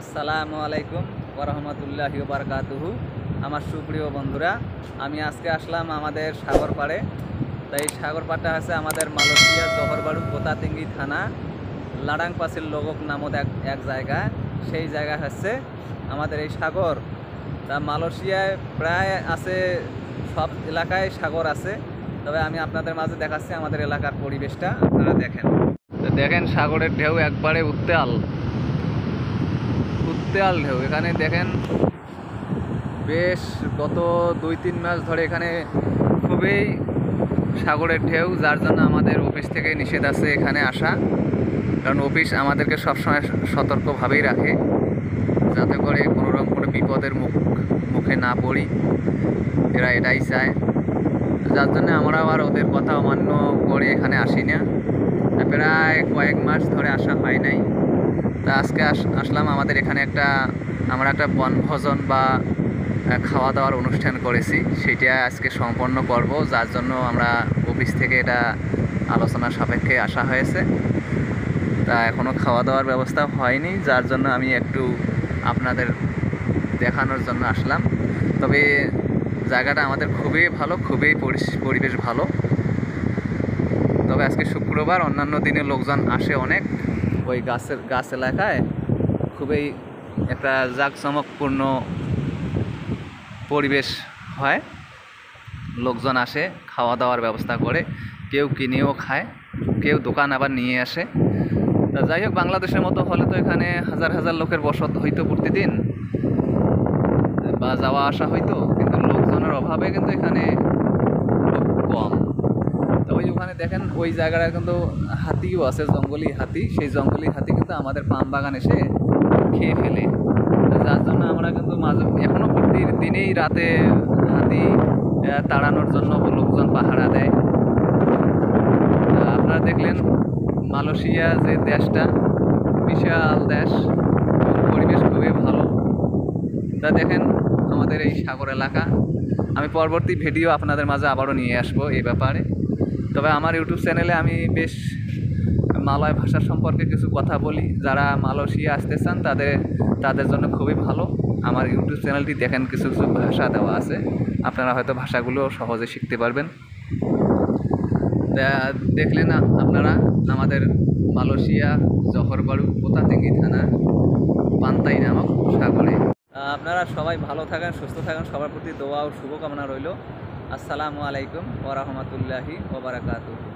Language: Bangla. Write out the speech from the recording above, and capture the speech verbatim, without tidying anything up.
আসসালামু আলাইকুম ওয়া রাহমাতুল্লাহি ওয়া বারাকাতুহু। আমার সুপ্রিয় বন্ধুরা, আমি আজকে আসলাম আমাদের সাগর পাড়ে। তাই এই সাগর পাড়টা আছে আমাদের মালয়েশিয়া জহরবাড়ু পোতাতিঙ্গি থানা লাডাংপাসিল লগক নামক এক এক জায়গা। সেই জায়গা হচ্ছে আমাদের এই সাগর। তা মালয়েশিয়ায় প্রায় আছে, সব এলাকায় সাগর আছে, তবে আমি আপনাদের মাঝে দেখাচ্ছি আমাদের এলাকার পরিবেশটা। আপনারা দেখেন, দেখেন সাগরের ঢেউ একবারে উত্তাল উত্তাল ঢেউ। এখানে দেখেন বেশ গত দুই তিন মাস ধরে এখানে খুবই সাগরের ঢেউ, যার জন্য আমাদের অফিস থেকে নিষেধ আছে এখানে আসা। কারণ অফিস আমাদেরকে সবসময় সতর্কভাবেই রাখে, যাতে করে কোনো রকম কোনো বিপদের মুখ মুখে না পড়ি, এরা এটাই চায়। যার জন্য আমরা আবার ওদের কথা অমান্য করে এখানে আসি না। প্রায় কয়েক মাস ধরে আসা হয় নাই। তা আজকে আসলাম আমাদের এখানে একটা আমরা একটা বনভোজন বা খাওয়া দাওয়ার অনুষ্ঠান করেছি, সেটা আজকে সম্পন্ন করব, যার জন্য আমরা অফিস থেকে এটা আলোচনা সাপেক্ষে আসা হয়েছে। তা এখনও খাওয়া দাওয়ার ব্যবস্থা হয়নি, যার জন্য আমি একটু আপনাদের দেখানোর জন্য আসলাম। তবে জায়গাটা আমাদের খুবই ভালো, খুবই পরিবেশ ভালো। তবে আজকে শুক্রবার, অন্যান্য দিনে লোকজন আসে অনেক। ওই গাছের গাছ এলাকায় খুবই একটা জাঁকজমকপূর্ণ পরিবেশ হয়, লোকজন আসে, খাওয়া দাওয়ার ব্যবস্থা করে, কেউ কিনেও খায়, কেউ দোকান আবার নিয়ে আসে। তা যাই হোক, বাংলাদেশের মতো হলে তো এখানে হাজার হাজার লোকের বসত হইতো প্রতিদিন, বা যাওয়া আসা হইতো, কিন্তু লোকজনের অভাবে কিন্তু এখানে লোক কম। তো ওই ওখানে দেখেন ওই জায়গাটা কিন্তু হাতিও আছে, জঙ্গলি হাতি। সেই জঙ্গলি হাতি কিন্তু আমাদের পাম বাগান এসে খেয়ে ফেলে, যার জন্য আমরা কিন্তু মাঝে এখনও প্রতিদিনেই রাতে হাতি তাড়ানোর জন্য লোকজন পাহারা দেয়। আপনারা দেখলেন মালয়েশিয়া যে দেশটা, বিশাল দেশ, পরিবেশ খুবই ভালো। তা দেখেন আমাদের এই সাগর এলাকা। আমি পরবর্তী ভিডিও আপনাদের মাঝে আবারও নিয়ে আসবো এই ব্যাপারে। তবে আমার ইউটিউব চ্যানেলে আমি বেশ মালয় ভাষা সম্পর্কে কিছু কথা বলি। যারা মালয়েশিয়া আসতে চান তাদের তাদের জন্য খুবই ভালো। আমার ইউটিউব চ্যানেলটি দেখেন, কিছু কিছু ভাষা দেওয়া আছে, আপনারা হয়তো ভাষাগুলো সহজে শিখতে পারবেন। দেখলেন আপনারা আমাদের মালয়েশিয়া জহরবাড়ু পোতাতিঙ্গি থানা পান্তাই নামক সাগরে। আপনারা সবাই ভালো থাকেন, সুস্থ থাকেন, সবার প্রতি দোয়া ও শুভকামনা রইল। আসসালামু আলাইকুম ওয়া রাহমাতুল্লাহি ওয়া বারাকাতুহু।